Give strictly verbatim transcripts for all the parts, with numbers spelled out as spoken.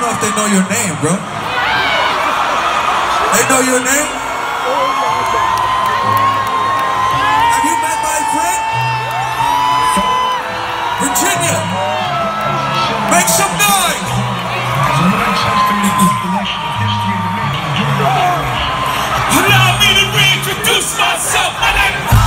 know if they know your name, bro. They know your name? Have you met my friend? Virginia! Make some noise! Allow me to reintroduce myself. My name is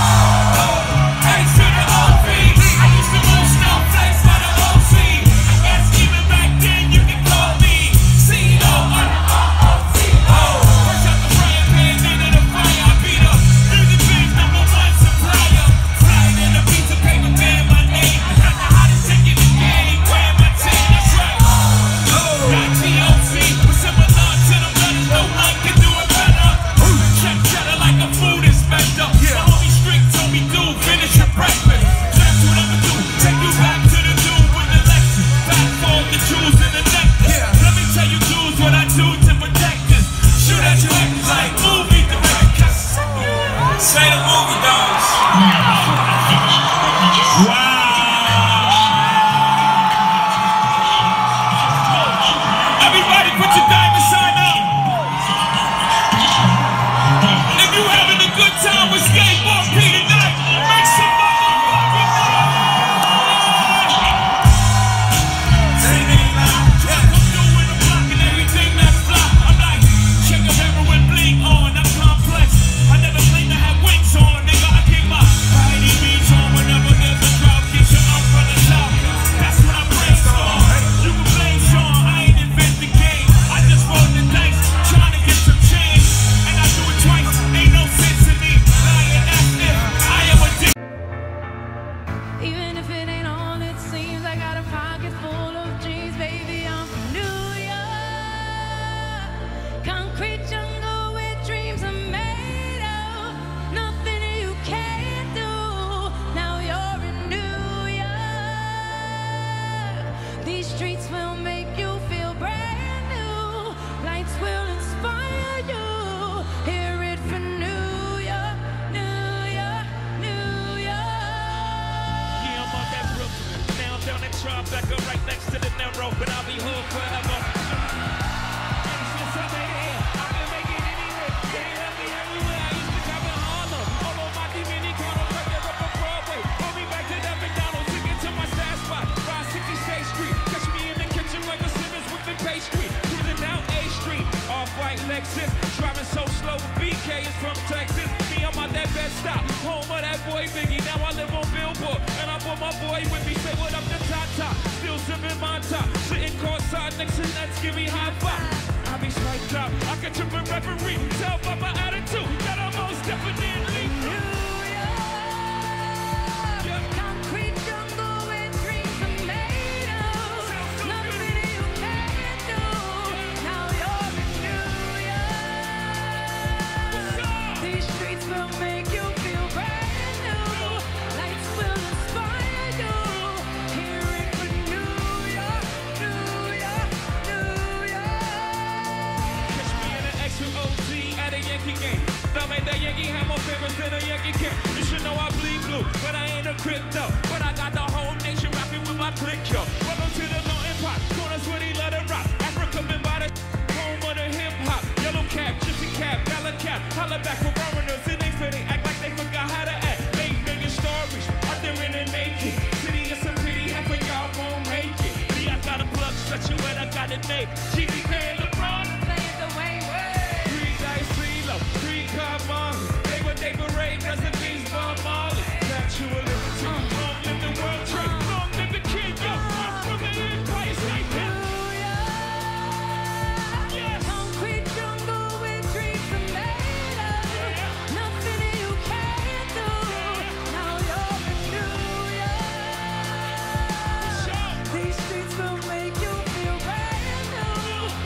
right next to the narrow, but I'll be hood forever. Since I made it here, I can make it anywhere. They love me everywhere. I used to drive in Harlem. All over my Dominican, right there up on Broadway. Pull me back to that McDonald's to get to my stash spot. five sixty-sixth Street. Catch me in the kitchen like a Simmons with the pastry. Cruising down A Street. Off-white Lexus. Driving so slow. B K is from Texas. Me, I'm at that bed stop. Home of that boy Biggie. Now I live on Billboard. And I brought my boy with me. Say what up to Tata. Still sipping my top. Sitting courtside next to Nets. Give me high five. I be spiked up. I can trip a referee. Tell by my attitude that I'm most definitely New York. Yeah. Concrete jungle where dreams are made of. Nothing you can't do. Now you're in New York. These streets will make you feel brand new. Lights will inspire you. Hear it for New York, New York, New York. Catch me in an extra O T at a Yankee game. Now make that Yankee have more favorites than a Yankee can. You should know I bleed blue, but I ain't a crypto. But I got the whole nation rapping with my click, yo. Welcome to the Mountain Pot. Corners where they let it rock. Africa been by the home of the hip hop. Yellow cap, gypsy cap, dollar cap. Holla back for foreigners and they say they act like they forgot how to act. They making stories out there in the naked. City is a pity, half of y'all won't make it. See, I got a plug, stretch you and I got it made. G B K and LeBron, playing the way way. Three dice, three low, three car Molly. They were they parade, recipes for Molly. Natural liberty, long live the world trade, long live the king, yo. I'm from the Empire State. Yes. Concrete jungle where dreams are made of. Nothing you can't do. Now you're in New York. These streets will make you feel brand new.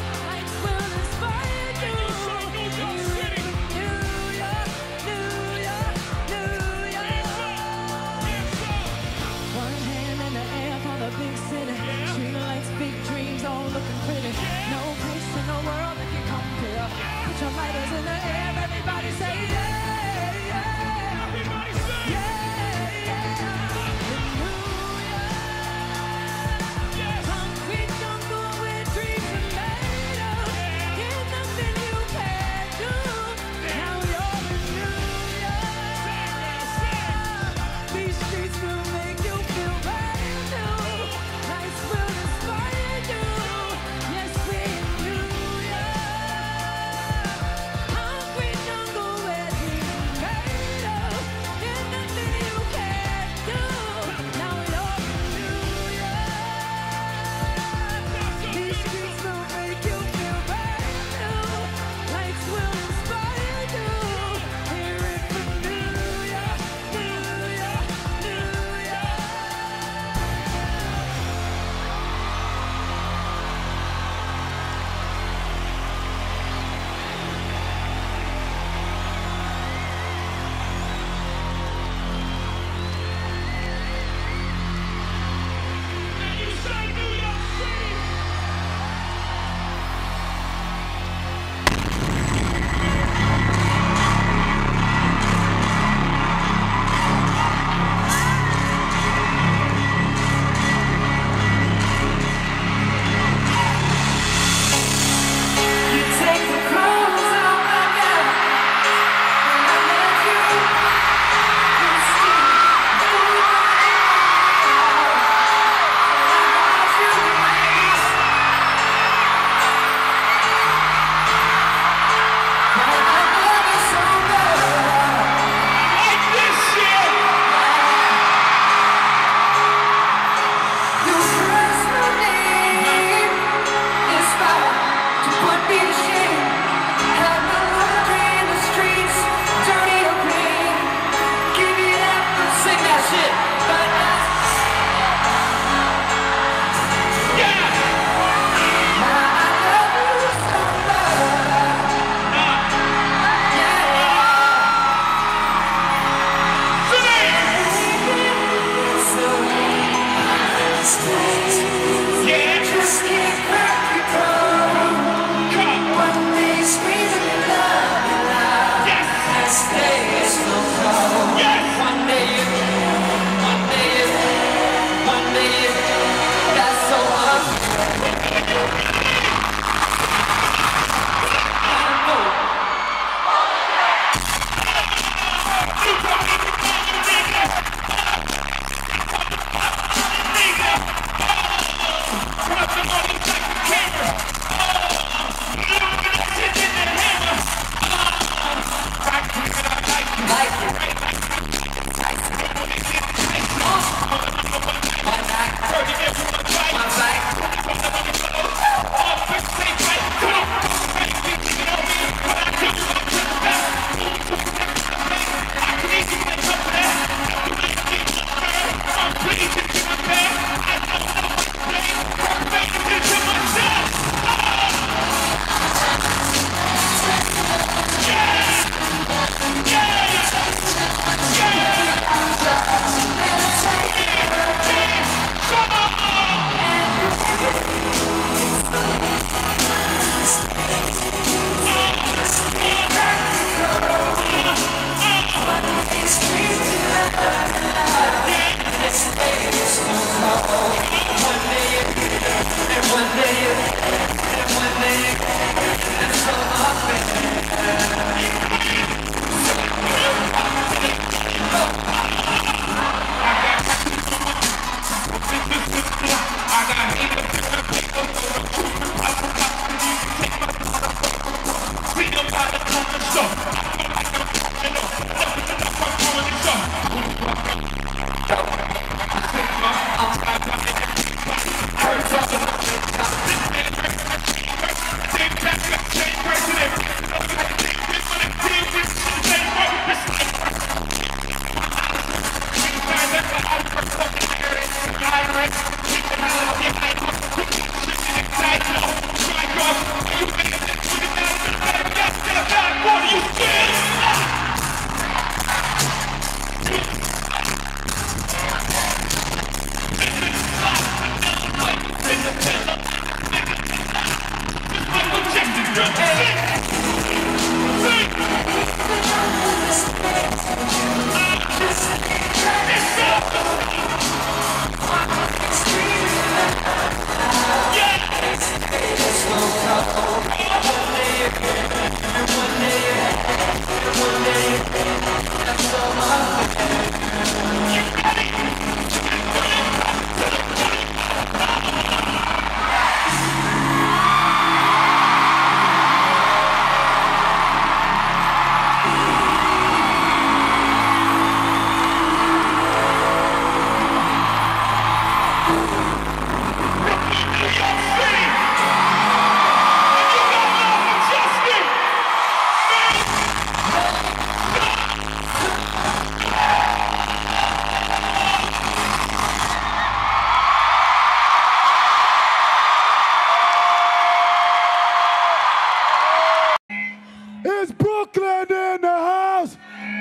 It's Brooklyn in the house.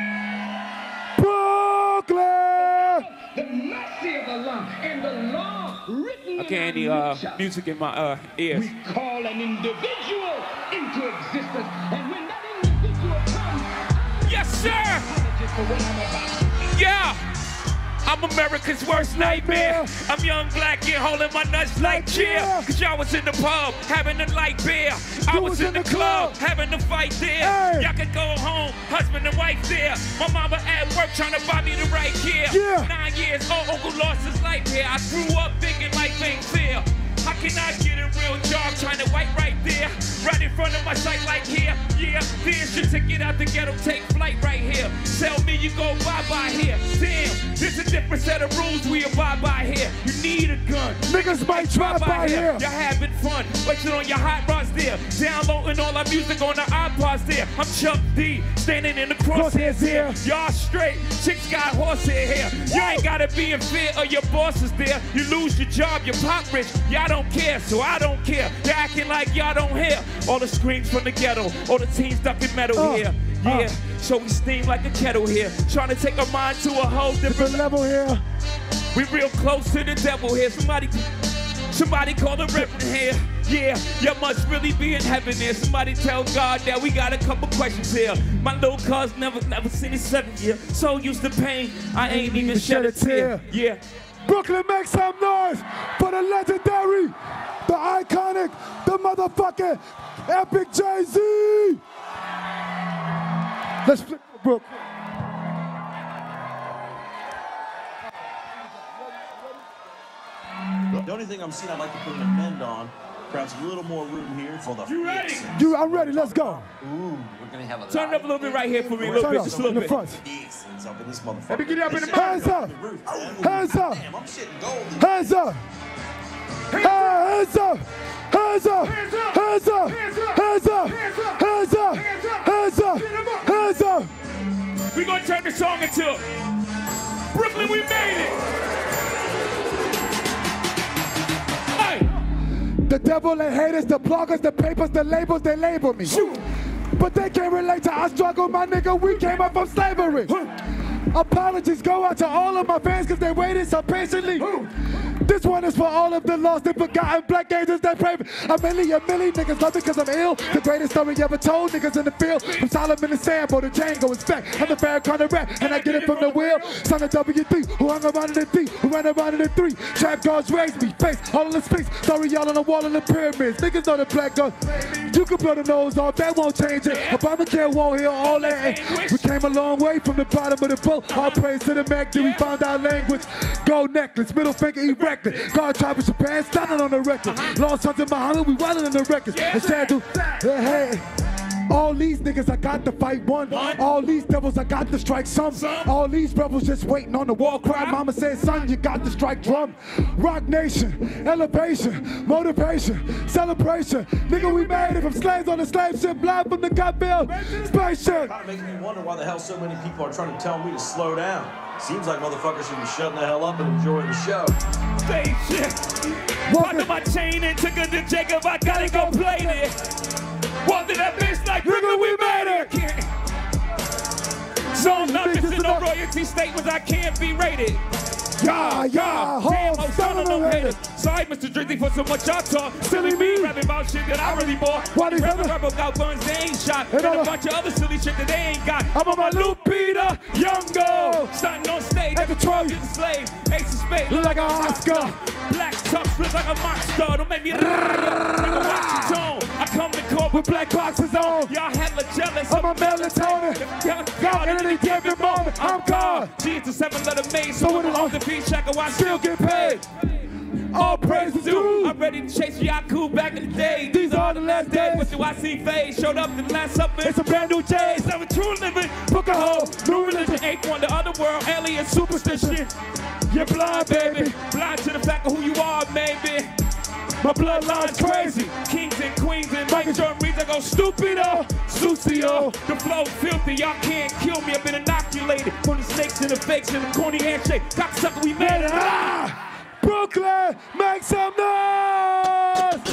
Brooklyn. The mercy of Allah and the law written I can't any uh, music in my uh, ears. We call an individual into existence, and when that individual comes, Yes, sir. apologies for what I'm about. Yeah. I'm America's worst nightmare. I'm young, black, and holding my nuts like cheer. Cause y'all was in the pub, having a light beer. I was in the club, having a fight there. Y'all could go home, husband and wife there. My mama at work trying to buy me the right gear. Yeah. Nine years old, uncle lost his life here. I grew up thinking life ain't fair. How can I get a real job trying to white right there? Right in front of my sight like here. Yeah, there's your ticket out the ghetto, take flight right here. Tell me you go bye-bye here. Damn, there's a different set of rules we abide by here. You need a gun. Niggas might try by here. You're having fun, waiting on your hot rods there. Downloading all our music on the iPods there. I'm Chuck D, standing in the crosshairs here. Y'all straight, chicks got horsehair hair. You ain't gotta be in fear of your bosses there. You lose your job, you pop rich. Y'all don't care, so I don't care. You're acting like y'all don't hear. All the screams from the ghetto, all the teens stuck in metal Uh, here. Yeah, so we steam like a kettle here. Trying to take our mind to a whole different Different level here. we real close to the devil here. Somebody, somebody call the reverend here. Yeah, you must really be in heaven here. Somebody tell God that we got a couple questions here. My little cuz never, never seen his seven year. So used to pain, I ain't even shed a tear. Yeah. Brooklyn, make some noise for the legendary, the iconic, the motherfucking epic Jay-Z. Let's flip the Brooklyn. The only thing I'm seeing I'd like to put an amend on, perhaps a little more room here for the You ready? You, I'm ready. Let's go. Ooh, we're gonna have a Turn it up a little bit right here for me, a little Turn bit, up just a little in the bit. front. Decent up in this motherfucker. Let me get up in the Hands up. Hands up. Damn, I'm shitting gold. Hands up. Hey, hands up. Hands up. Hands up. Hands up. Hands up. Hands up. Hands up. We gonna turn the song into Brooklyn, we made it. Hey. The devil and haters, the bloggers, the papers, the labels, they label me. But they can't relate to our struggle, my nigga. We came up from slavery. Apologies go out to all of my fans because they waited so patiently. This one is for all of the lost and forgotten black angels that pray. A million, a million niggas love me because I'm ill. The greatest story ever told, niggas in the field. From Solomon and Sambo to Django and Spec. I'm the Farrakhan of rap, and I get it from the wheel. Son of W three, who hung around in the three, who ran around in the three. Trap guards raised me, face all in the space. Sorry, y'all on the wall in the pyramids. Niggas know the black guns. You can blow the nose off, that won't change it. Obamacare won't heal all that. We came a long way from the bottom of the boat. All praise to the Mac, then we found our language. Gold necklace, middle finger erected. God tribe of Japan, standing on the record. Lost sons of Muhammad, we wildin' in the records. And Shandu, hey, hey. All these niggas, I got the fight one. One. All these devils, I got to strike some. Some. All these rebels just waiting on the war cry. cry. Mama said, son, you got to strike drum. Rock nation, elevation, motivation, celebration. Nigga, we made it from slaves on the slave ship, live from the Gutfield spaceship. Kind of makes me wonder why the hell so many people are trying to tell me to slow down. Seems like motherfuckers should be shutting the hell up and enjoying the show. Same shit. Walked my chain and took her to Jacob. I gotta go play it. Walked in that bitch like, nigga, we made it. So nothing to no royalty statements. I can't be rated. Yeah, yeah, Damn, ho, oh, son son of of a no hater. haters. Sorry, Mister Drizzy, for so much y'all talk. Silly me, rapping about shit that I really bought. Why these Rebel, other- rebel got guns they ain't shot. And And all a the- bunch of other silly shit that they ain't got. I'm on my Lupita Nyong'o. Stunting on stage, At every the twelve Troy. is a slave. Ace of spades, Look like an Oscar. Black tux look like a monster. Don't make me nigga, watch your tone. I come to court with black boxes on. Y'all hella jealous. I'm a melatonin. God, in any given moment, I'm God. G is a seven letter maid, So so when when it- I'm off the beat, check I Still get paid. all praise is due. I'm ready to chase Yaku back in the day. These are the last days. What do I see fade? Showed up in the last supper. It's a brand new day. I'm a true living. Book a hole. New religion. Eighth one, the other world. Alien superstition. You're blind, baby. Blind to the fact of who you are, maybe. My bloodline's crazy. Kings and queens and Michael Jordan reads. I go stupido, sucio. The flow filthy. Y'all can't kill me. I've been inoculated from the snakes and the fakes and the corny handshake. Cocksucker, we made it. Ah! Brooklyn, make some noise!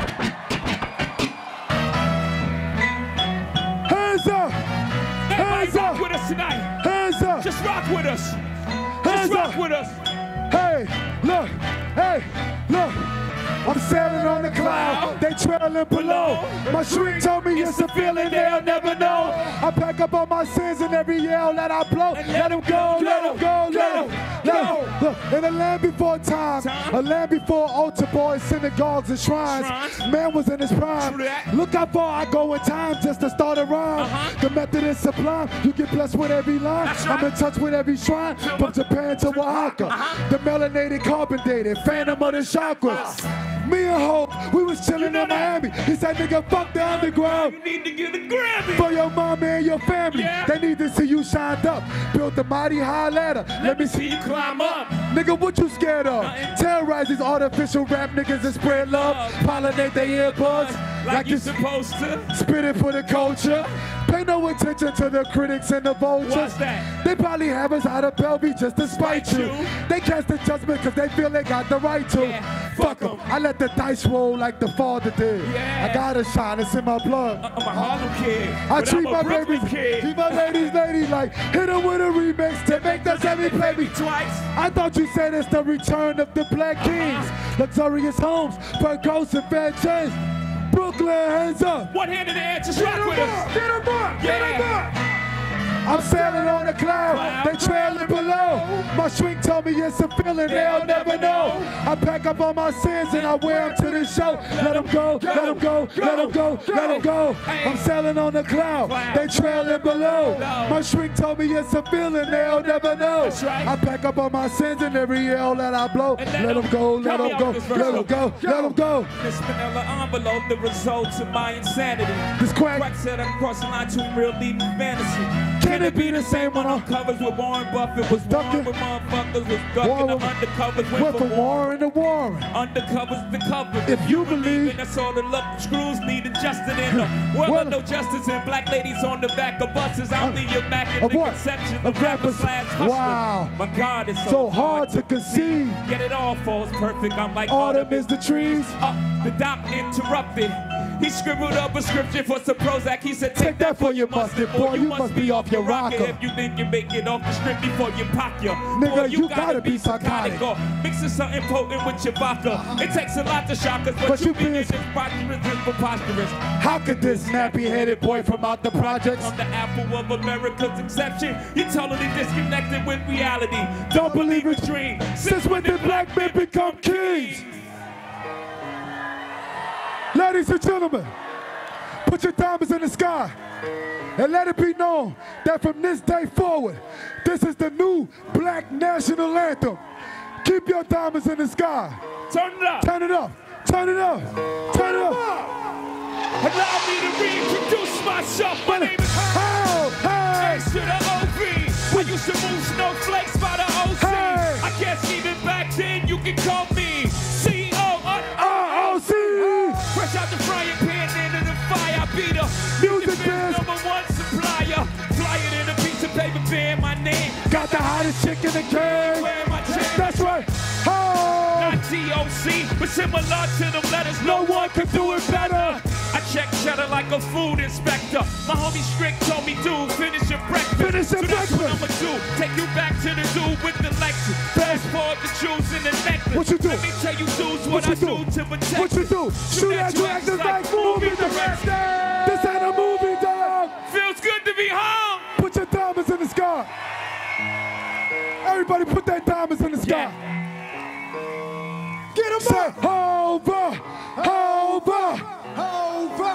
Hands up! Everybody Hands rock up! with us tonight. Hands up! Just rock with us. Hands Just rock up! with us. Hey, look, hey, look. I'm sailing on the cloud, they trailing below. My shrink told me it's a feeling they'll never know. I pack up all my sins and every yell that I blow. Let them go, let them go, let them go. Look, in a land before time, a land before altar boys, synagogues and shrines. Man was in his prime. Look how far I go in time just to start a rhyme. The method is sublime, you get blessed with every line. I'm in touch with every shrine, from Japan to Oaxaca. The melanated, carbon dated, phantom of the chakras. Me and Hope, we was chillin' in Miami. He said, nigga, fuck the underground. You need to get a Grammy. For your mama and your family, Yeah. they need to see you shined up. Built a mighty high ladder. Let me see you climb up. Nigga, what you scared of? Nothing. Terrorize these artificial rap niggas and spread love. Pollinate their earbuds. Like, Like you you supposed to. spit it for the culture. Pay no attention to the critics and the vultures. What's that? They probably have us out of Bellevue just to spite Spite you. you. They cast the judgment because they feel they got the right to. Yeah, Fuck fuck them. 'em. I let the dice roll like the father did. Yeah. I gotta shine, it's in my blood. I'm a Harlem kid. I but treat I'm my a Brooklyn babies, kid. treat my ladies, ladies like hit them with a remix to make the semi play me. Twice. I thought you said it's the return of the Black Kings. Luxurious homes, Percos and fair chains. Brooklyn, hands up. One hand in the air, just rock with us. Get 'em up, get 'em Yeah. up. I'm sailing on the cloud, they trailing below. My shrink told me it's a feeling they'll never know. I pack up all my sins and I wear them to the show. Let them go, let them go, let them go, let them go. I'm sailing on the cloud, they trailing below. My shrink told me it's a feeling they'll never know. That's right. I pack up all my sins and every yell that I blow. And Let them go, let Count me them out go, with this verse, let them though. go, let them go. This vanilla envelope, the results of my insanity. This quack, Quack said I'm crossing line to real leading fantasy. can it be the same when I'm Covers with Warren Buffett, was ducking. warm with motherfuckers, was ducking Warren- the undercovers, went went from for Warren. Warren to Warren. Undercovers the covers. If you believe- and that's all the luck screws need adjusting in the world Well- of no justice and black ladies on the back of buses. I'm the immaculate Of what? conception Of of rappers rappers. slash hustlers. Wow. My God, it's so, So hard to conceive. Get it all falls perfect. I'm like Autumn is the trees. Uh, the doc interrupted. He scribbled up a scripture for some Prozac. He said, take, that for your mustard. Boy, you must be off your rocker. If you think you make it off the strip before you pop your. Nigga, Boy, you gotta be psychotic. Or mixing something potent with your vodka. It takes a lot to shock us, but, But you you being being- preposterous is preposterous. How could this nappy-headed boy from out the projects I'm the apple of America's exception. You're totally disconnected with reality. don't believe in Dream. Since when did black men become kings? Ladies and gentlemen, put your diamonds in the sky and let it be known that from this day forward, this is the new black national anthem. Keep your diamonds in the sky. Turn it up. Turn it up. Turn it up. Turn it up. Allow me to reintroduce myself. My name is Oh, hey, H to the O V. I used to move snowflakes by the O C. Hey. I guess even back then you can call me C O O. R O C. Fresh out the frying pan into the fire. I be the Music biz biz. number one supplier. Fly it in a piece of paper, bear my name. Got the hottest chick in the game. Wear my chain. That's right. Oh, Not D O C, but similar to them letters. no one can do it better. I check cheddar like a food inspector. My homie Strick told me, dude, finish your breakfast. Finish your so that's what breakfast. I'ma do. Take you back to the zoo with the Lexus. Fast forward the jewels in the necklace. What you do? Let me tell you, dudes, What what, you I do? do to protect What you do? Shoot at you actors like movie directors. This ain't a movie, dog. Feels good to be home. Put your diamonds in the sky. Everybody put their diamonds in the sky. Get them up. Over, over, over.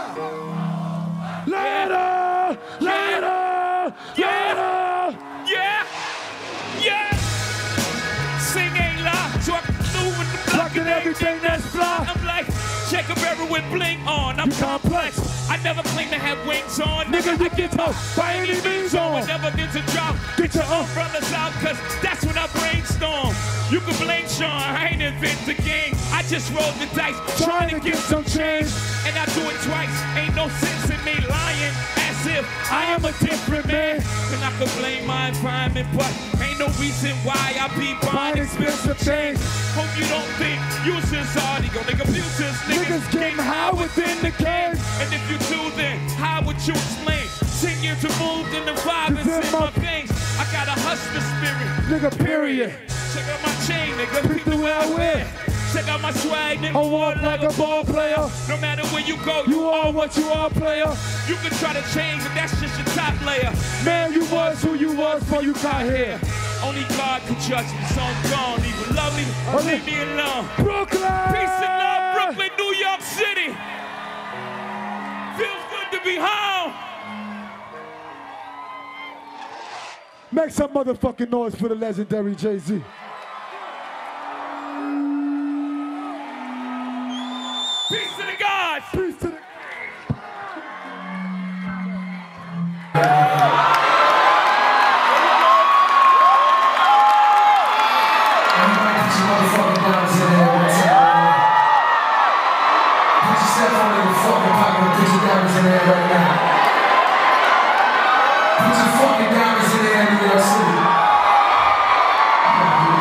Later, later, Yeah. later. Yeah, yeah. Sing ain't lie, so I can do with the block Blocking everything that's fly. I'm like Jacob Barrow with bling on. I'm You complex. I never claim to have wings on. Nigga, you get tough by any means on. Whenever there's a drop, Get your your up. umbrellas out, cause that's when I brainstorm. You can blame Sean, I ain't invent the game. I just rolled the dice, Trying to get some change. and I do it twice. Ain't no sense in me lying, as if I am a different man. And I could blame my environment, but ain't no reason why I be buying Buying expensive things. Hope you don't think users are the only computers. Niggas getting high within the cage. And if you do, then how would you explain? Ten years removed and the vibe is It's in in my- my veins. I got a hustler spirit. Nigga, period. Check out my chain, nigga. Peep the way I wear. Check out my swag, nigga. I walk like a ball player. No matter where you go, You are what you are, player. you can try to change, but that's just your top layer. Man, you was who you was before you got here. Only God can judge me, so I'm gone. Either love me or Only- leave me alone. Brooklyn! Peace and love, Brooklyn, New York City. Feels good to be home. Make some motherfucking noise for the legendary Jay-Z. Peace to the gods. Peace to the... Put your fucking diamonds in there, New York City.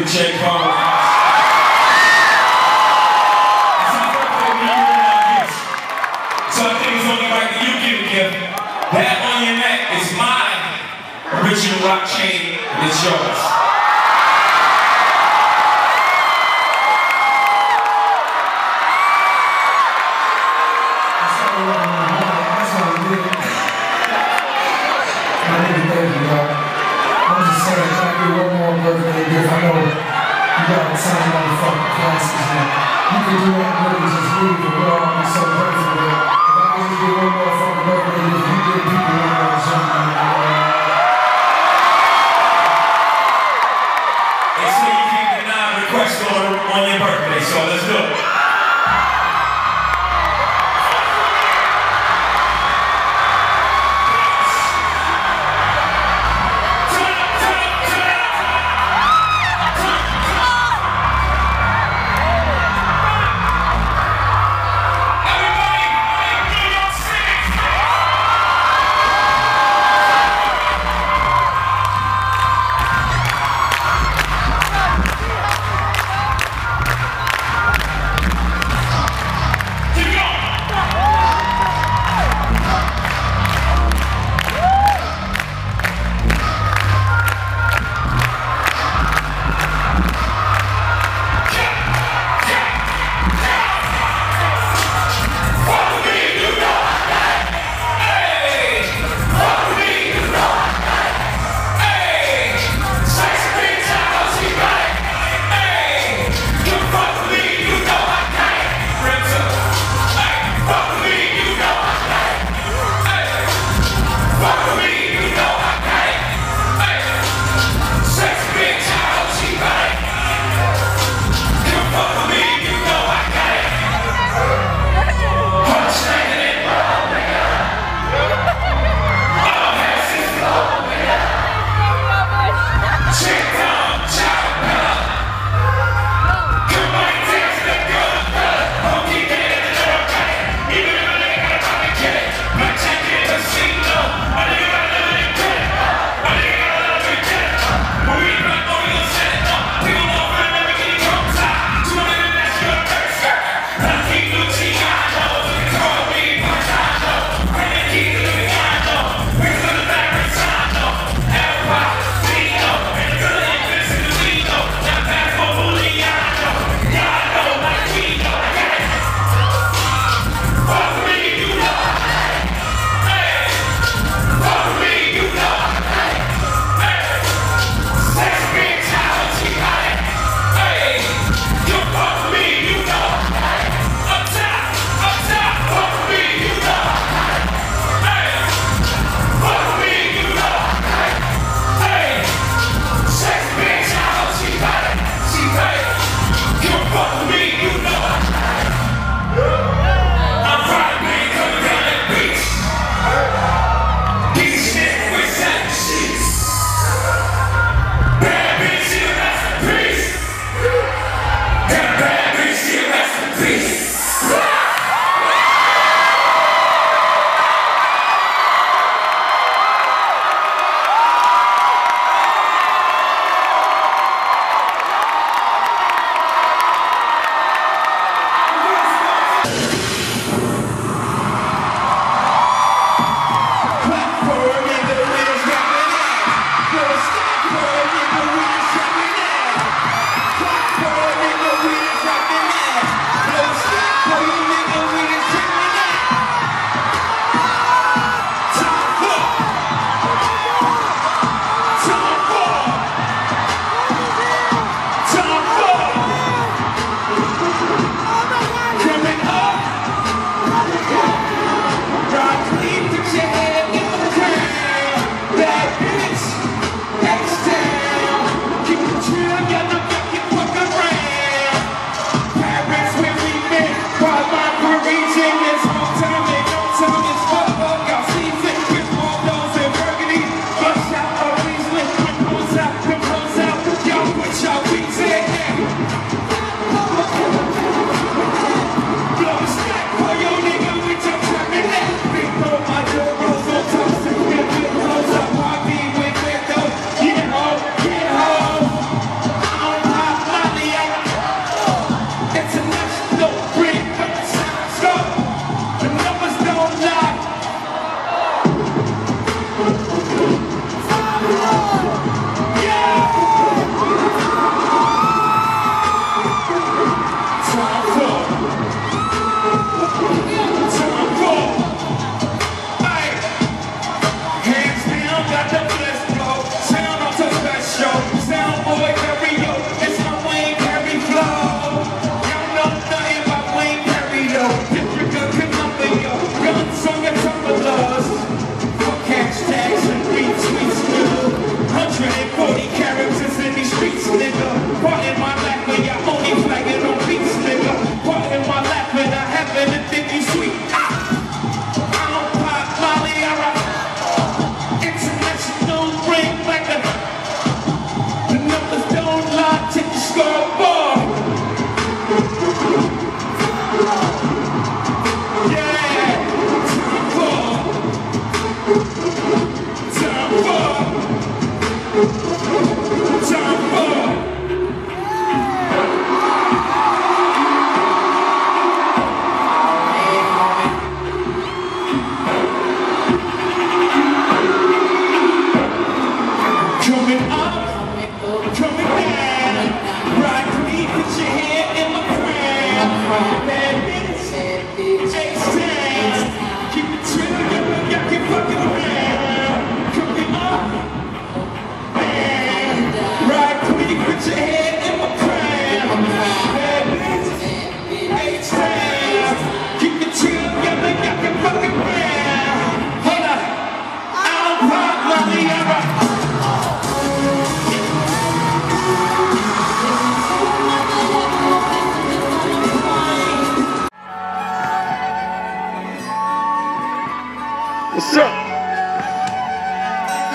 J. Cole. It's my birthday, we giving out gifts. So I think it's only right that you give a gift. That on your neck is my original rock chain, and it's yours. So let's do it.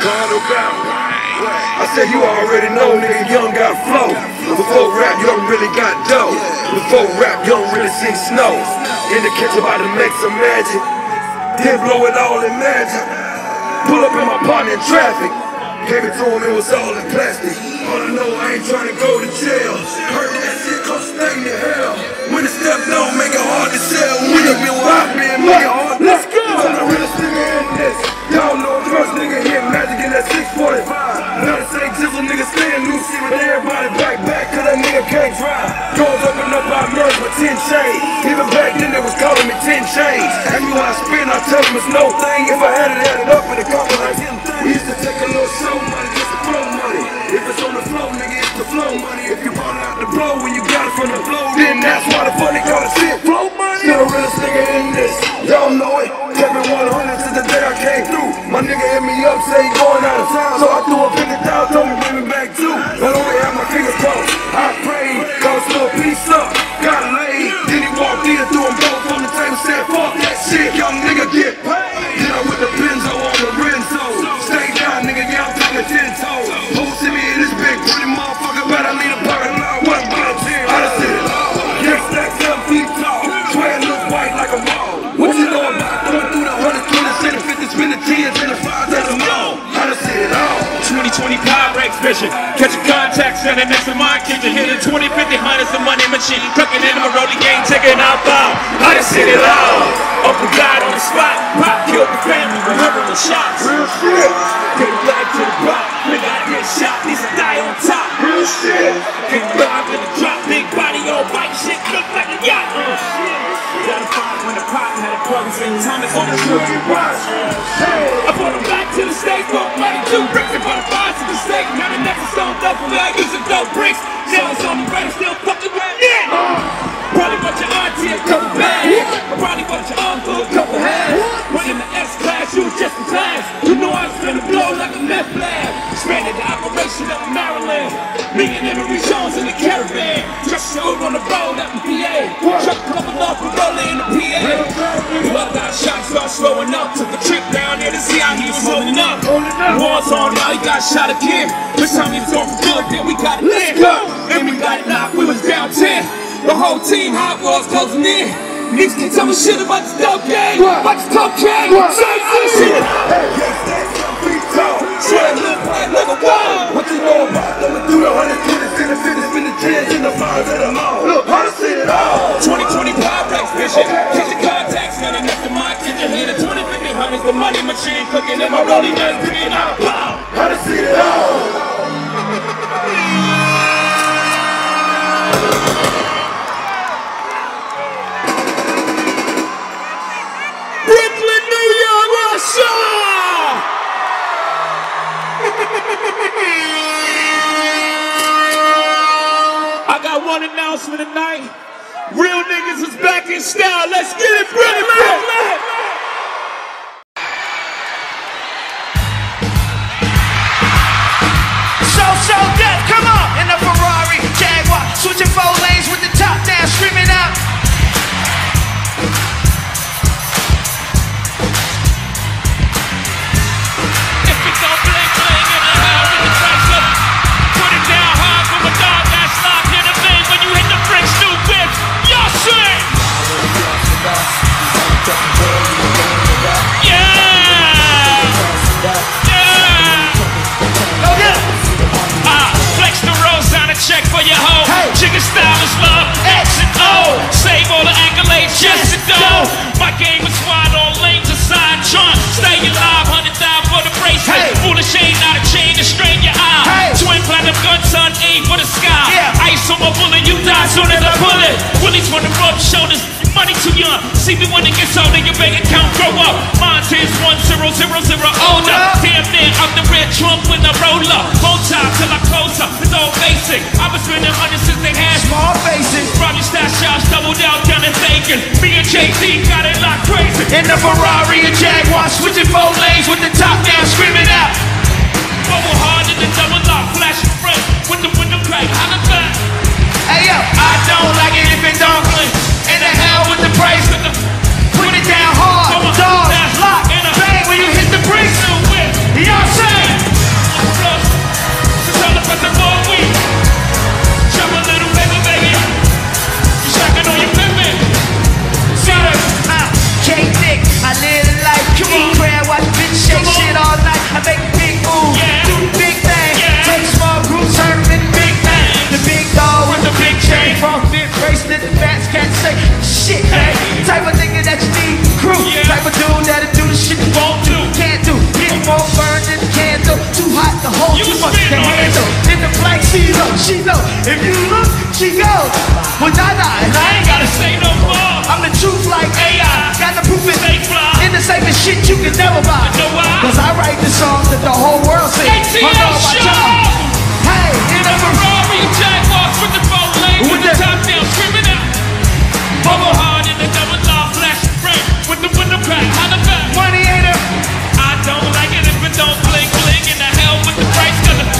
Condo bound. I said you already know, nigga, young got flow. Before rap, you don't really got dough. Before rap, you don't really see snow. In the kitchen about to make some magic. Then blow it all in magic. Pull up in my partner in traffic. Gave it to him, it was all in plastic. All I know, I ain't trying to go to jail. Heard that shit, come stain to hell. When the step don't make it hard to sell. When you been where I been, make it hard. Let's go! I'm the realest nigga in this. Y'all know the first nigga hit magic in that six forty-five. Now the same jizzle nigga staying loose, shit with everybody back back, cause that nigga can't drive. Doors open up, I merge with ten chains. Even back then they was calling me ten chains. Ask me when I spin, I tell them it's no thing. If I had it, had it up in the couple like him. We used to take a little show money just to flow money. If it's on the flow, nigga, it's the flow money. If you bought it out the blow when you got it from the flow, then that's why the funny call it shit flow money. Still the realest nigga in this, y'all know it. Kept it one hundred since the day I came through. My nigga hit me up, say he going out of town, so I threw a fifty thousand, told me bring me back too. Not only have my fingers crossed, I prayed, got a little piece up, got laid. Then he walked in, threw them both on the table, said fuck that shit, young nigga get paid. Then I with the Benzo on the Renzo. Stay down, nigga, yeah, I'm talking ten toes. Who see me in this big pretty motherfucker, but I lead a parking lot, what about a ten? I done said it all. Can't stack seven feet tall, swear it look white like a wall. What you know about going through the hundreds, twenties, and the fifties, spin the tens, and the fives, and the all? I done said it all. twenty twenty Pyrex vision. Catch a contact standing next to my kitchen. Hitting twenty, fifty, hundreds, the money machine. Cooking in my rolling game, taking out bow. I done seen it all. Uncle died on the spot. Pop killed the family with hundreds of shots. Real shit. Came back to the block. Nigga, I get shot. These will die on top. Real shit. Came back in the drop. Big body on bike. Shit look like a yacht. Uh, shit. Got a five when the pop had a plug and Thomas on the shoot. I brought him back to the stage. Broke money, two bricks. And brought a five to the stage. Now the next is stoned up. For me, I use some dope bricks. Now it's on the right. Still fucking with it. Probably bought your auntie a couple bags. Probably bought your uncle a couple hats. But in the S-class, you was just in class. You know I was finna blow like a meth lab. Expanded the operation up in Maryland. Me and Emery Jones in the caravan. Just showed on the road up in P A. Truck coming off and rolling in the P A. twelve got shot, start slowing up. Took a trip down there to see how he was holding up. War's on now, he got shot again. This time he was on for good, then we got it lit. And we got it knocked, we was down ten. The whole team, hot walls closing in. Niggas can tell me shit about this dope game. About this cocaine. Say this shit. Swear it look like like a wall. What you know about them? Through the hundreds, twenties, and the fifties, spin the tens, and the fives, and the all. Look, I done seen it all. twenty twenty Pyrex vision. Catch the contacts, standing next to my kitchen. Hit a twenty, fifty, hundreds, the money machine. Cooking in my rolling guns, bringing out a pound. I done seen it all. Brooklyn, New York, Russia! I got one announcement tonight. Real niggas is back in style. Let's get it, Brooklyn! So, so death, come on! In the Ferrari, Jaguar, switching four lanes with the top down, screaming out. Check for your hoe. Hey. Chicken style is love, X and O. Save all the accolades, just to go. My game is wide, all lanes aside. Trunk, stay alive, hundred thousand for the bracelet. Hey. Foolish ain't not a chain to strain your eye. Hey. Twin platinum gun, son, aim for the sky. Yeah. Ice on my bullet, you die soon as I pull it. Willies from the road shoulders. Money too young, see me when it gets older, your bank account grow up. Mine is one zero zero zero older. Damn near out the red trunk when I roll up. Whole time till I close up, it's all basic. I was spending hundreds since they had small faces. Probably stash shops, doubled out, down and thinking. Me and Jay-Z got it locked crazy. In the Ferrari and Jaguar, switching four lanes with the top down, screaming out. Bubble hard in the double lock, flashing front with the window crack, holla back. Hey yo, I don't like it if it don't click. In the hell with the price, with the put it down hard, dog, lock, bang when you hit the bricks. Y'all say. she goes, when I die, and I ain't gotta say no more. I'm the truth like A I, got the proof it. In the safest shit you can never buy. Cause I write the songs that the whole world sings. A T L show! Hey, in a Ferrari Jaguars with the four lanes, with the top down, screaming out. Bubble hard in the double law, flash frame with the window crack. How the back? Money ain't a. I don't like it if it don't blink, blink. In the hell with the price, cause the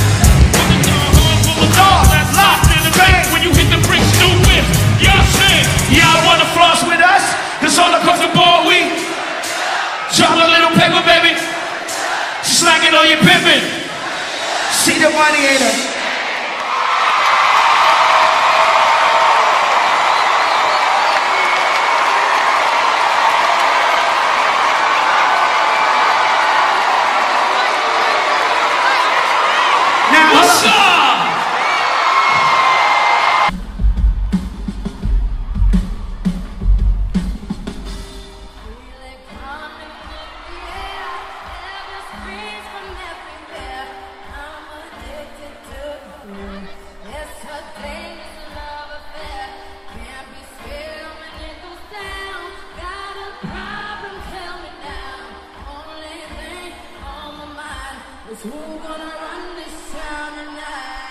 Dog, that's locked in the bank when you hit the bricks, new whip. Y'all sing. Y'all wanna floss with us? Cause all across the board we drop a little paper, baby. Slacking on your pimpin'. See the money ain't a. Now, What's up? Who gonna run this town tonight?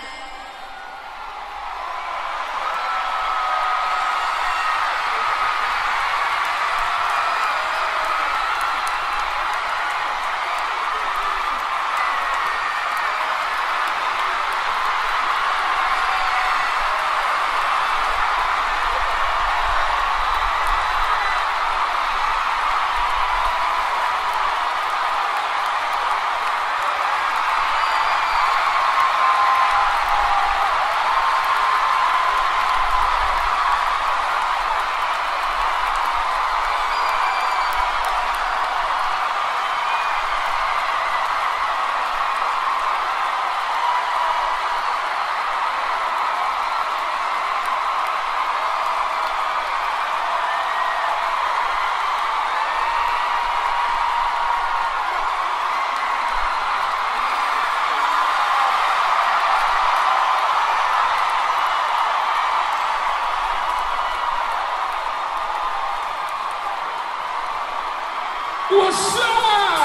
What's up?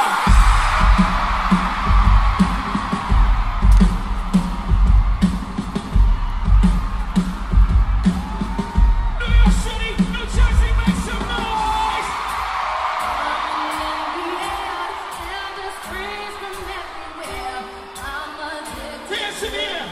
New York City, New Jersey, make some noise! Dance in here!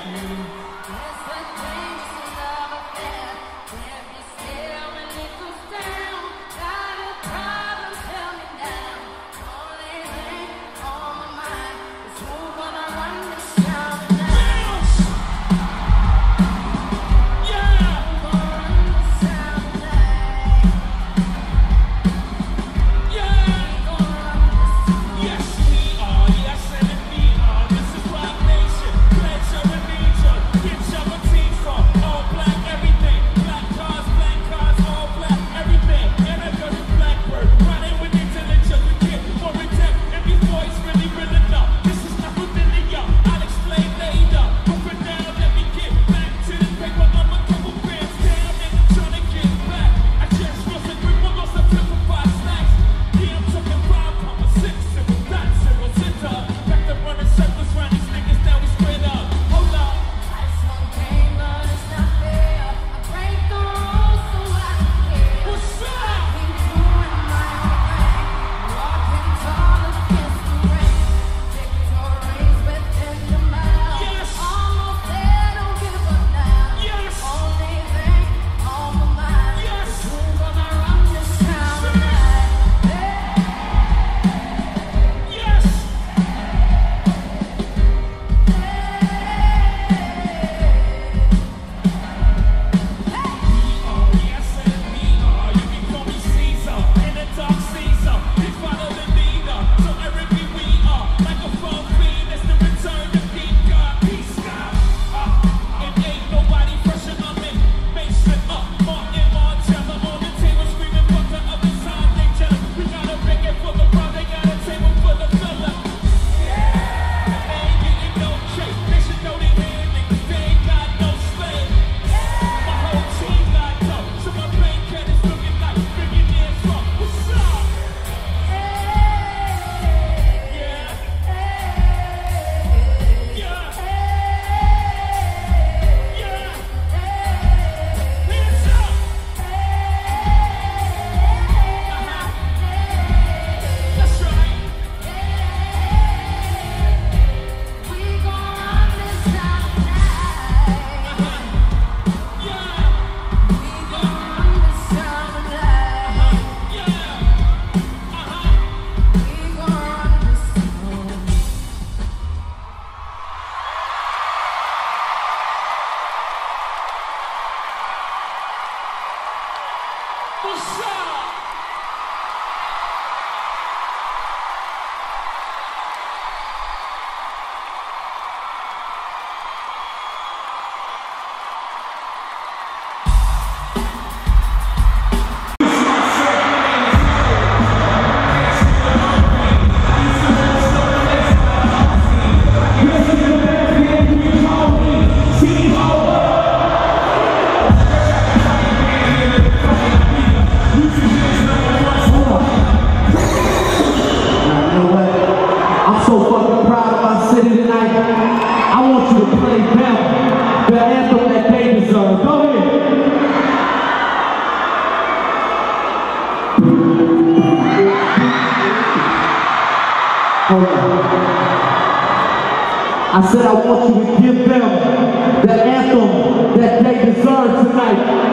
I said I want you to give them the anthem that they deserve tonight.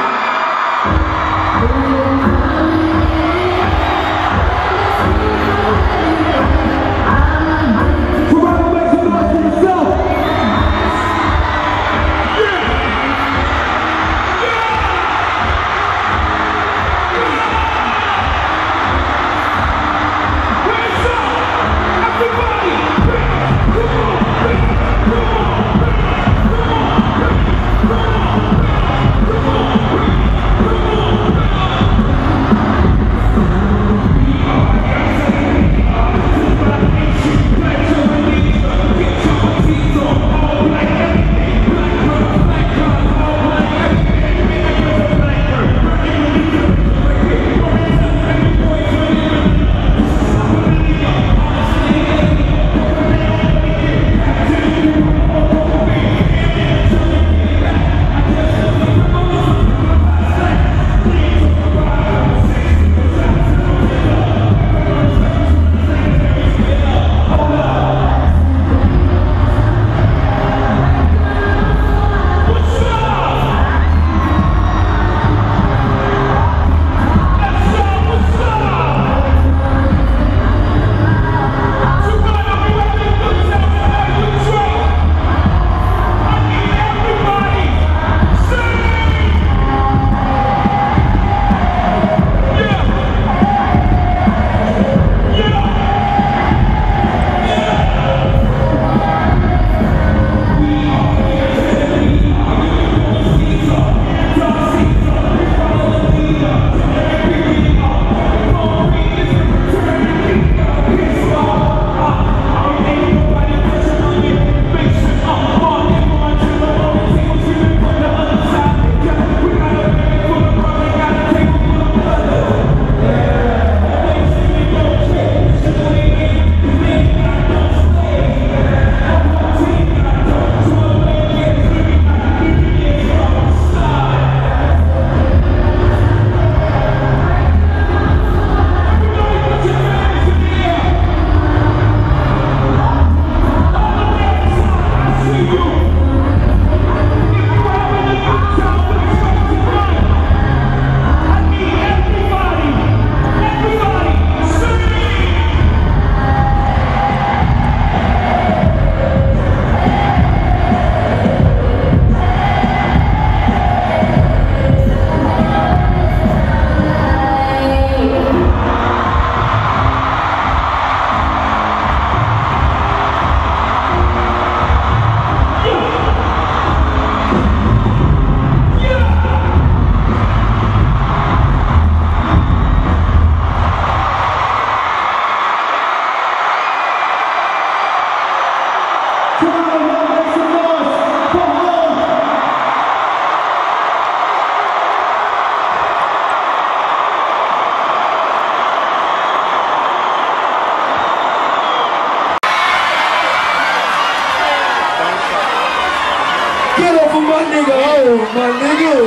My nigga, oh, my nigga.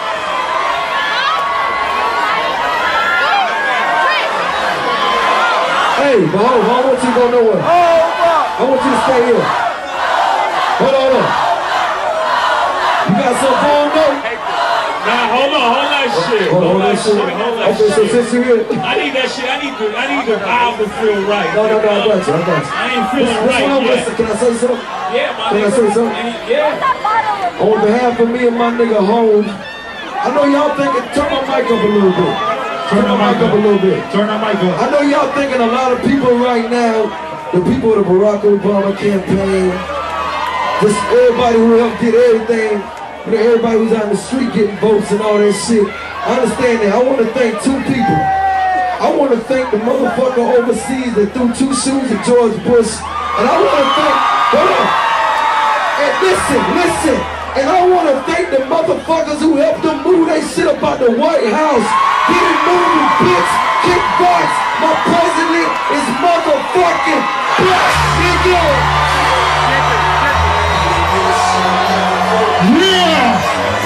Hey, but hold on, I want you to go nowhere. I want you to stay here. Hold on, hold on. You got some phone though? Nah, hold on, hold that shit. Hold on, Hold that hold shit. that shit. Hold that Okay, so shit. since you're here. I need that shit. I need the I need the vibe to feel right. No, no, no, I got you, I got you. I ain't feeling Listen, right listen, yet. listen, can I say something? Yeah, my Can I nigga. say something? Yeah. On behalf of me and my nigga Home, I know y'all thinking, turn my mic up a little bit. Turn my mic up a little bit. Turn that mic up. I know y'all thinking a lot of people right now, the people of the Barack Obama campaign, just everybody who helped get everything, you know, everybody who's out in the street getting votes and all that shit. I understand that. I want to thank two people. I want to thank the motherfucker overseas that threw two shoes at George Bush. And I want to thank, hold on. And listen, listen. And I want to thank the motherfuckers who helped them move that shit about the White House. Get it moving, bitch. Kick box. My president is motherfucking black, nigga. Yeah.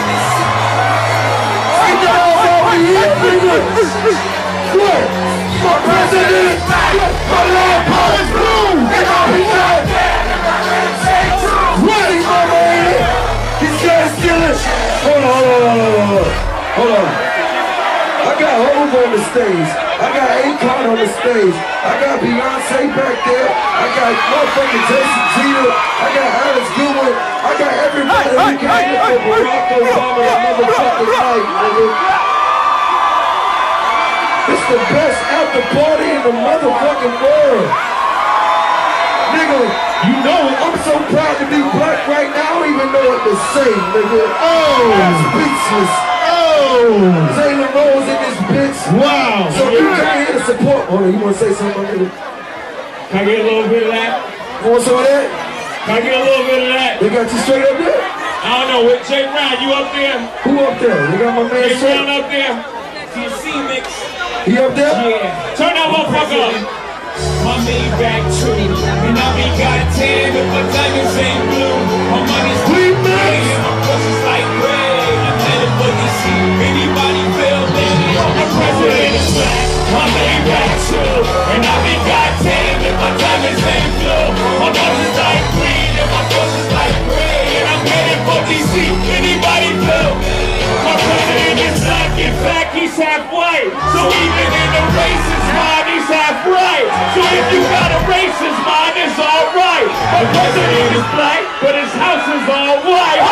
I know over here, nigga. What? My president. My Lord Paul is blue. And all he got. Hold on, hold on, hold on, hold on. Hold on. I got Hov on the stage. I got Akon on the stage. I got Beyonce back there. I got motherfucking Jason Jeter. I got Alice Goodwin. I got everybody who came here for Barack Obama the motherfucking night, nigga. It's the best after party in the motherfucking world. Nigga, you know it. I'm so proud to be black right now. I don't even know what to say, nigga. Oh, I'm speechless. Oh, Taylor Rose in this bitch. Wow. So you came here to support. Hold on, you want to say something, nigga? Can I get a little bit of that? You want some of that? Can I get a little bit of that? They got you straight up there? I don't know. With Jay Brown, you up there? Who up there? They got my man Jay Shay. Brown up there? T C mix. He up there? Yeah. Turn that motherfucker up. My Maybach too, and I be goddamn if my diamonds ain't blue. My money's green, and my pussy's like gray. I'm headed for D C. Anybody feel me? The president is black. My Maybach too, and I be goddamn if my diamonds ain't blue. My money's like green, and my pussy's like gray. And I'm headed for D C. Anybody feel me? My president is black. In fact, he's half white. So even in the racist mind, he's half right. So if you got a racist mind, it's alright. My president is black, but his house is all white.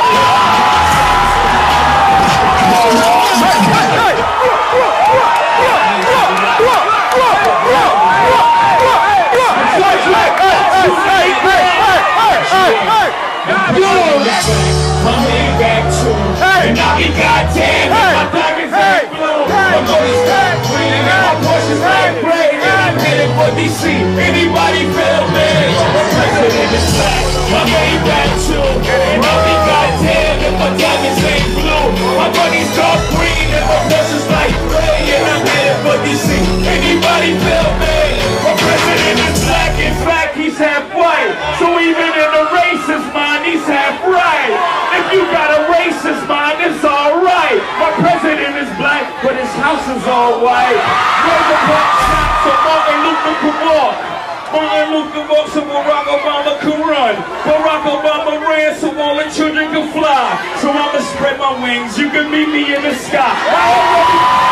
My Maybach too, and I be goddamn if my diamonds ain't blue. My money's got green and my Porsche's like gray. And I'm headed for D C. Anybody feel me? The president is black. My Maybach too, and I be goddamn if my diamonds ain't blue. My money's dark green and my Porsche's like gray. And I'm headed for D C. Anybody feel me? My president is black. In fact, he's half white. So even in the racist mind, he's half right. If you got a racist mind, it's alright. My president is black, but his house is all white. Rosa Parks shot so Martin Luther could walk. Martin Luther walked so Barack Obama could run. Barack Obama ran so all the children could fly. So I'ma spread my wings, you can meet me in the sky.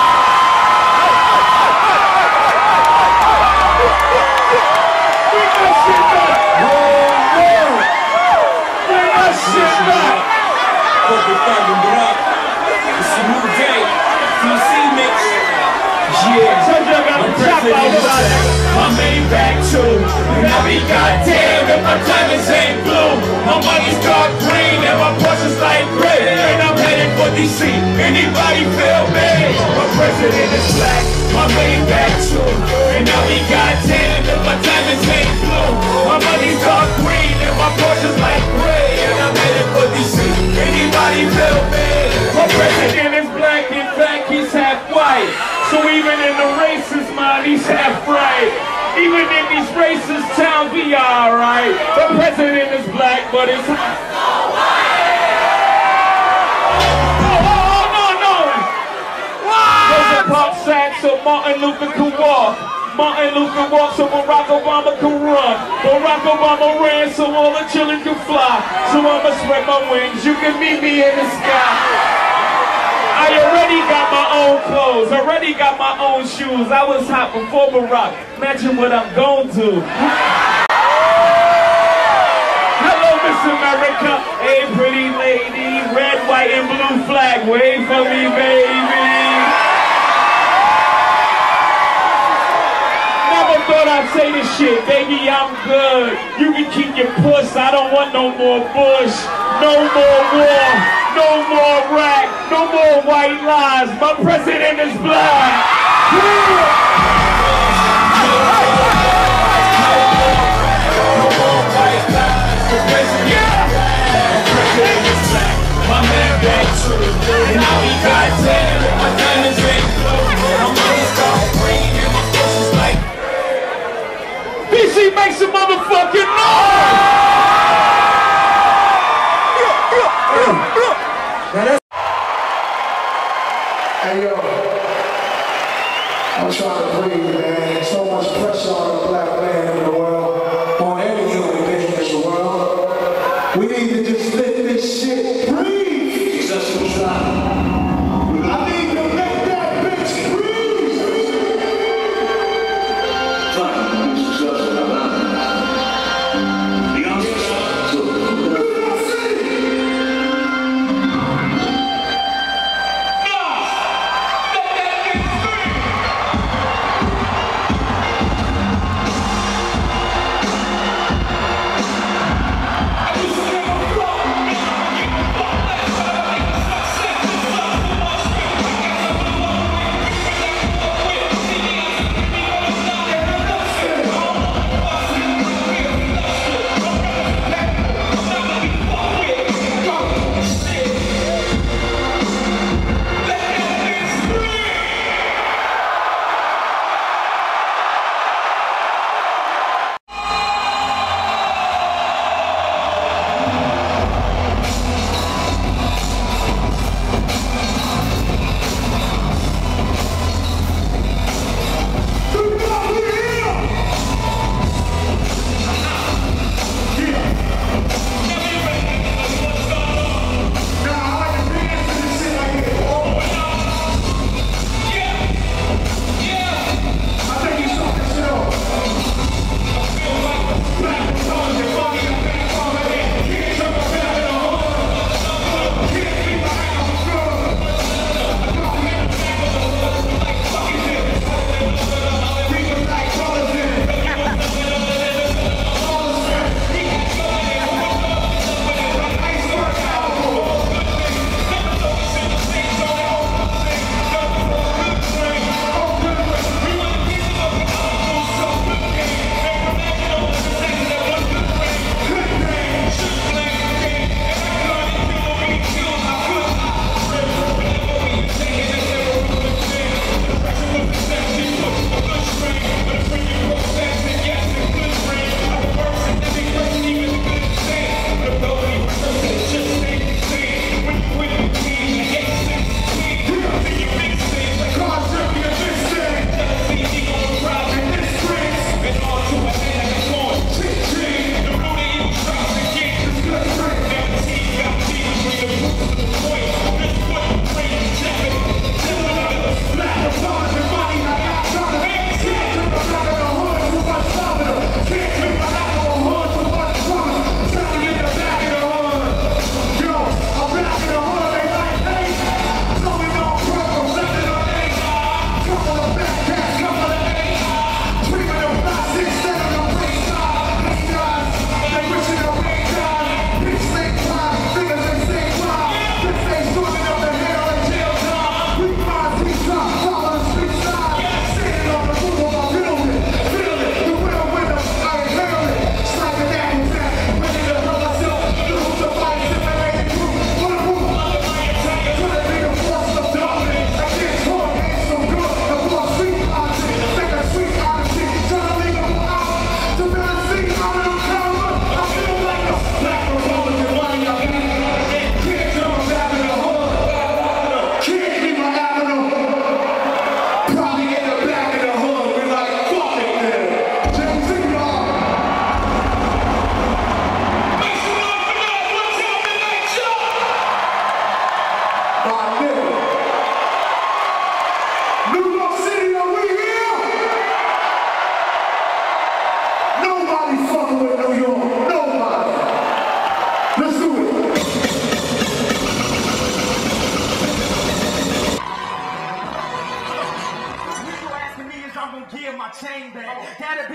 My Maybach too, and I be goddamn if my diamonds ain't blue. My money's dark green and my Porsche's like gray. And I'm headed for D C. Anybody feel me? My president is black. My Maybach too, and I be goddamn if my diamonds ain't blue. My money's dark green and my Porsche's like gray. And I'm headed for D C. Anybody feel me? My president is black. In fact, he's half white. So even in the racist mind, he's half right. Even in these racist towns, we alright. The president is black, but it's all white. Oh, oh, no, no. Rosa Parks sat so Martin Luther could walk. Martin Luther walked so Barack Obama could run. Barack Obama ran so all the children could fly. So I'ma spread my wings, you can meet me in the sky. I already got my own clothes, already got my own shoes. I was hot before Barack. Imagine what I'm going to. Hello, Miss America. Hey, pretty lady. Red, white, and blue flag. Wait for me, baby. Never thought I'd say this shit. Baby, I'm good. You can keep your puss. I don't want no more Bush. No more war. No more rap, no more white lies. My president is black. No more white lies. The president is black. The president is black. My Maybach too, and I be goddamn if my diamonds ain't blue. My money's dark green and my Porsche's like gray. D C, make some motherfucking noise. Now that's Hey yo, I'm trying to breathe, man. So much pressure on the black man in the world, on any human being in the world. We need to just let this shit breathe. Jesus.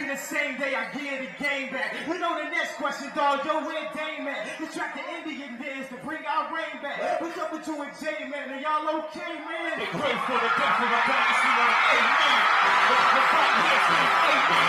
in the same day I get the game back. You know the next question, dog, yo, where Dame at? The track the Indian dance to bring our rain back. What's up with you and J, man? Are y'all okay, man? They pray for the death of a dynasty on eight man. The fight here since eight man.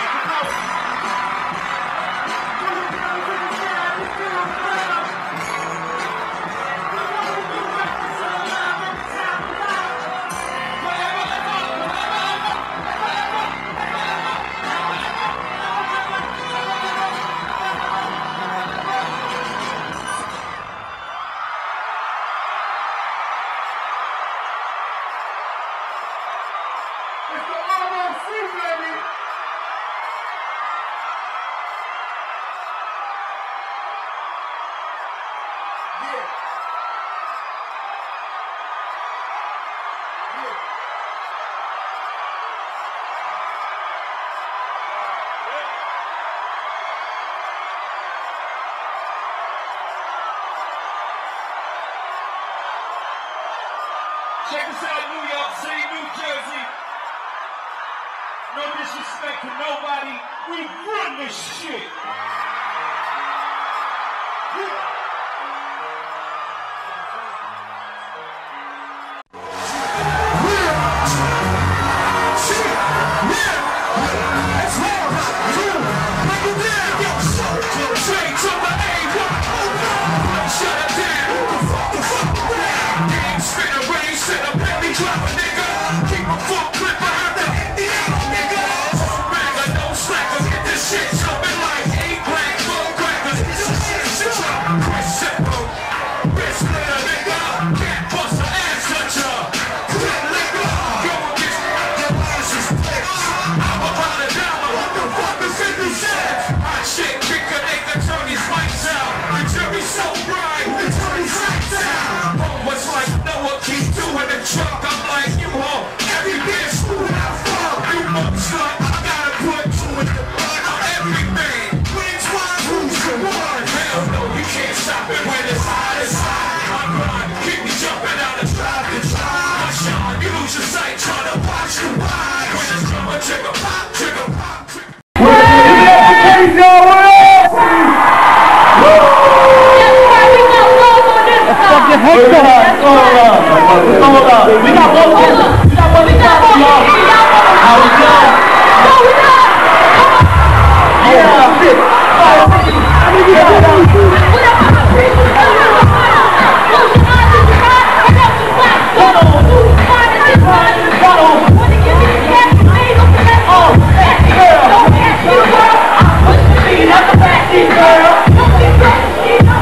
Check us out, New York City, New Jersey. No disrespect to nobody. We run this shit.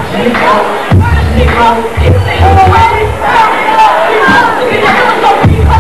Girl,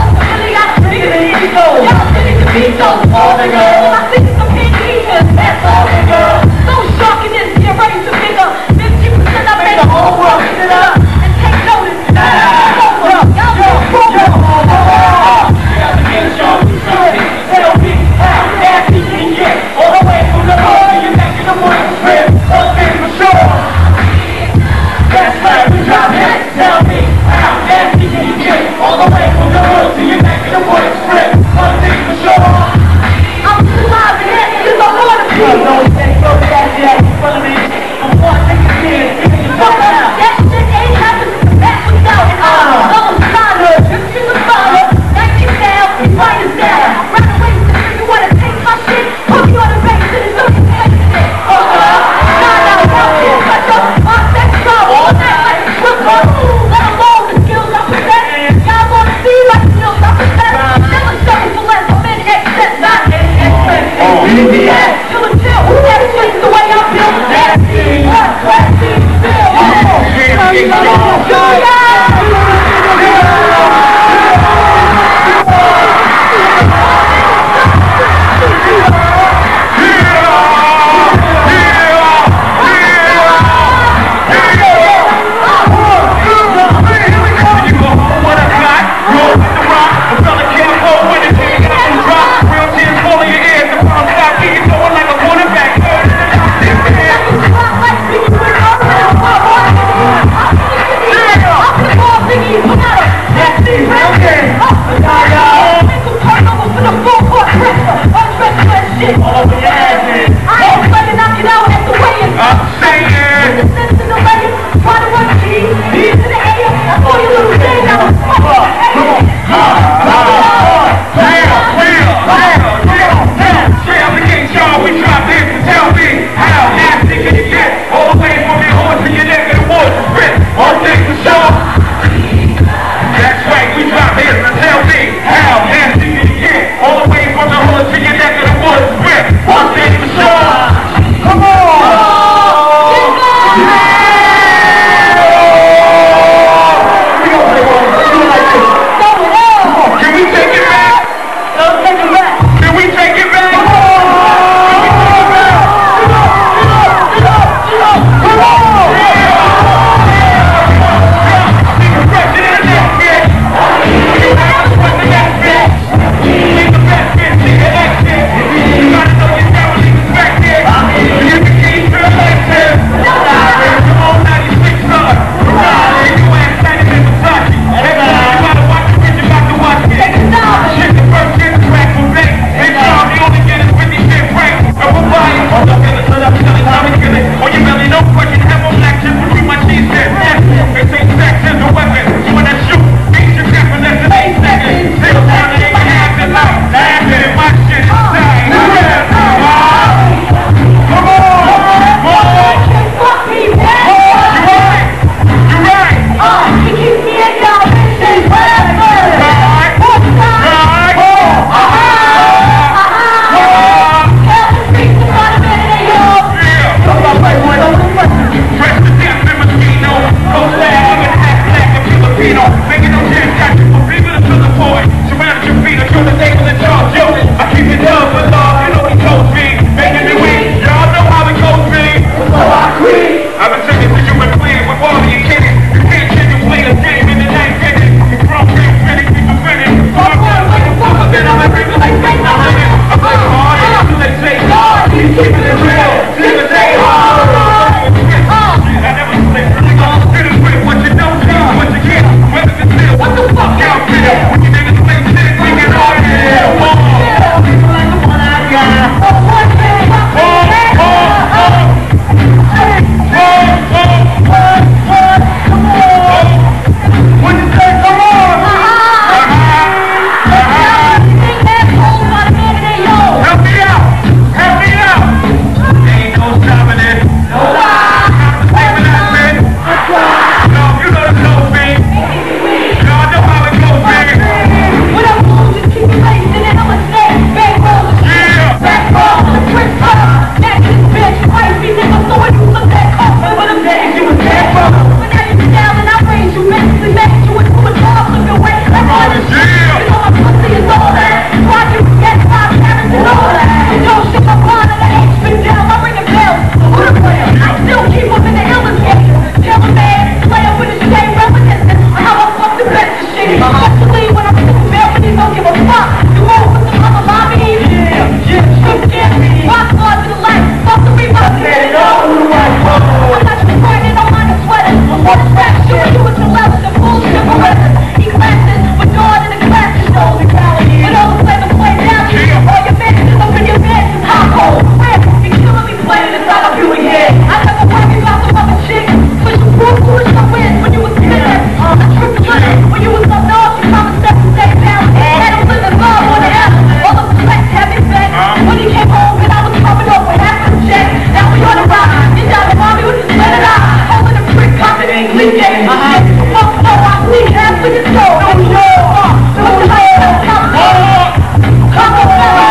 Especially when I'm in the bed when you don't give a fuck. You won't put them on the lobby. Yeah, yeah, yeah. Rock hard to the light. Fuck the reverse. I'm not just pregnant, I'm on the sweater. Before the rap, shooting you with your levels and bullshit for records. He classes with Dawn in the classes. Holy reality. With all the flavors played down to you. All your bitches up in your bed. I'm cold. Rip. You killing me playing inside of you again. I never worry about some other shit. Push the proof, push the win when you was bitter. I tripped the limit when you was up north. You promised that to stay down. Had him living love on the F. All of the flex had me back. When he came home and I was coming up with half a check. Now we on the rock. You down the mommy with the sweater on. Holding a brick, confident, leaking. Fuck no, I see half of your soul. No, no. Put the light on, come on. Come on.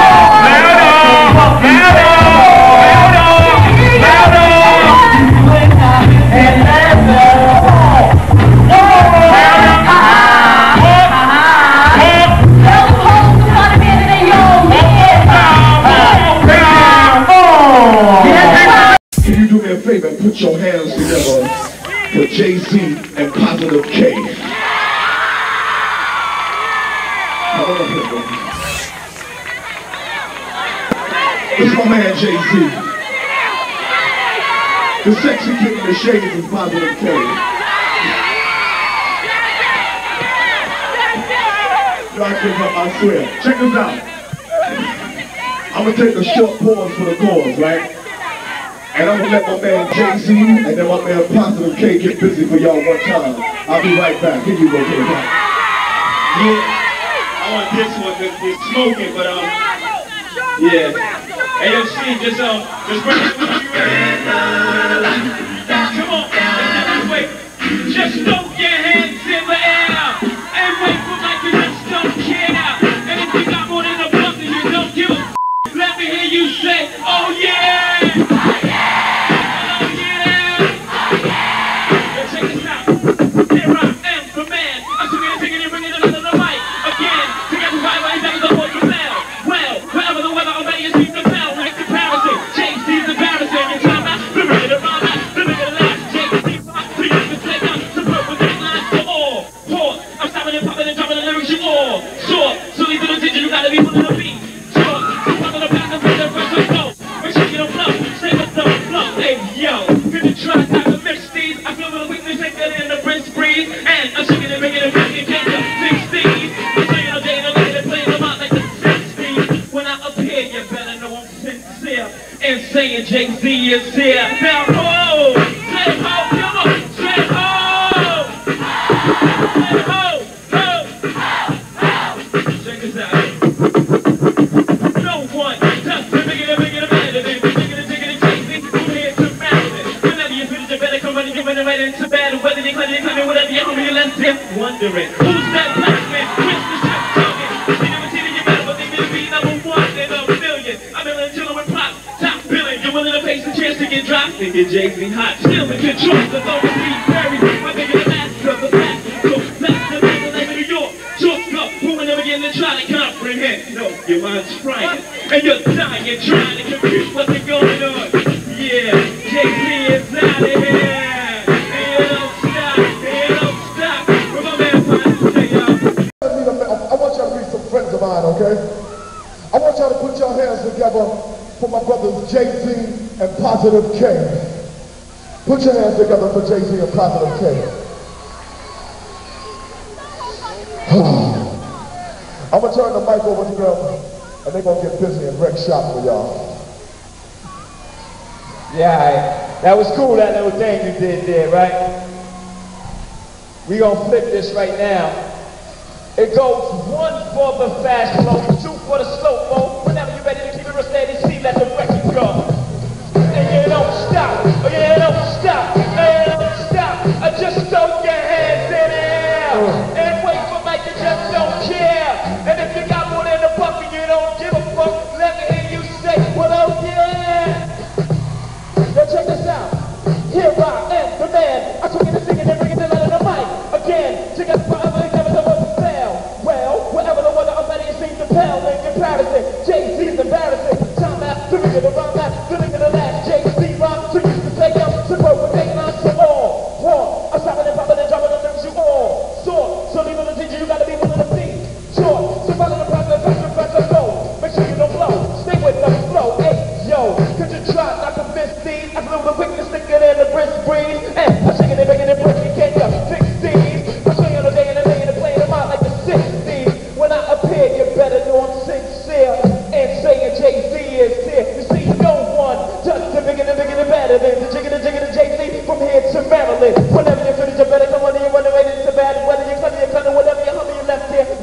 Can you do me a favor and put your hands together for Jay-Z and Positive K? Come on up here, bro. This is my man Jay-Z. The sexy kid in the shades is Positive K. Y'all give up, I swear. Check this out. I'm gonna take a short pause for the cause, right? And I'm gonna let my man Jay-Z and then my man Positive K get busy for y'all one time. I'll be right back. Here you go, K. Yeah, I want this one because it's smoking, but um, yeah. A M C, just um, just bring it to you. Come on, let's get this way. Just throw your hands in the air and wait for like you just don't care. And if you got more than a buck and you don't give a f, let me hear you say, oh yeah. Jay-Z is here. Now, ho! Say ho! Come on! Say ho! Say ho! Ho! Check this out. No one does the bigger than bigger than better than bigger than bigger than Jay-Z. Who here to master it? Whenever you finish, you better come running, you're running right into battle. Whether you're climbing, you're climbing, whatever you're hungry, let's them wondering. Who's that black man? Where's the shit talking? See them and see that you better, but they need to be number one in a million. I'm in chilling with props. Willing to face the chance to get dropped and get Jay-Z hot. Still in control, the thought was be buried. My baby the master of the past. So let's the people like New York. Talk up, who will never get to try to comprehend. No, your mind's frying. And you're dying, you're trying to compute what's going on. Yeah, Jay-Z is out of here. And you don't stop, and you don't stop. Where my man finds to say, y'all. I want y'all to meet some friends of mine, okay? I want y'all to put your hands together for my brothers Jay-Z and Positive K. Put your hands together for Jay-Z and Positive K. I'm gonna turn the mic over to them and they're gonna get busy and wreck shop for y'all. Yeah, that was cool, that little thing you did there, right? We gonna flip this right now. It goes one for the fast flow, two for the slow flow. Whenever you're ready to keep it real steady, see, let the record go. And you don't stop, oh you don't stop, and you don't stop. I just throw your hands in the air and wait for like you just don't care. And if you got more than a buck and you don't give a fuck, let me hear you say, well, oh yeah. Yo, check this out. Here I am, the man. I took it and singing and bringing the light of the mic again. Check out the power, never know what to fail. Well, wherever the weather, I'm ready to sing the pal in comparison.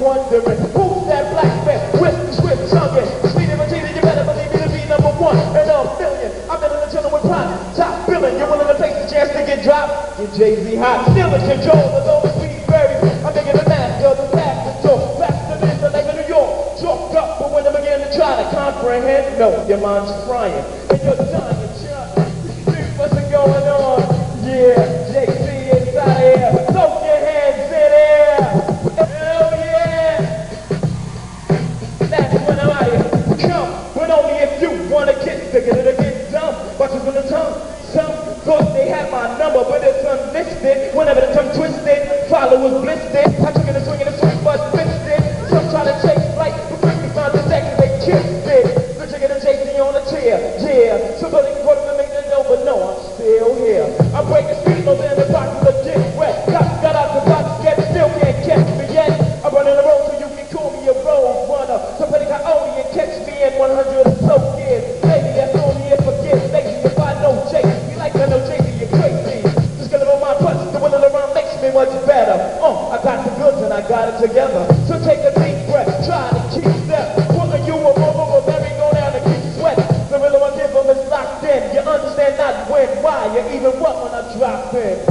wondering who's that black man with the swift tongue? Speed of a cheater, you better believe me to be number one in a million. I've been in the channel with pride, top billing. You're willing to take the chance to get dropped? Get Jay-Z hot, still in control of those sweet berries. I'm making a master of the faster talk, faster than the lake of New York. Chalked up, but when I begin to try to comprehend, no, your mind's frying and you're dying to jump. See what's going on? Yeah, Jay-Z is out here. Throw your hands in air. Hell yeah. That's when I'm out here. Come, but only if you wanna get bigger than to get dumb. Watch us on the tongue. Some thought they had my number, but it's unlisted. Whenever the tongue twisted, followers blistered. I took it and swing it and swing, but missed it. Some try to take flight, but quickly found the second they kissed it. The chicken and Jay-Z on a chair, yeah. Somebody can go to make it know, but no, I'm still here. I'm breaking speed, no in the popular get wet. Cops got out the box, yet still can't catch me yet. I'm running the road so you can call me a road runner. Somebody got only and catch me in one hundred or so years. Maybe that's only if I get lazy. If I know Jay-Z, you like I know Jay-Z, you're crazy. Just gonna know my punch, the winning around makes me much better. Oh, I got the goods and I got it together. So take a deep breath, try to keep step. Pulling you a roll over, merry go down and keep sweat. The rhythm I give them is locked in. You understand not when, why, or even what when I drop in.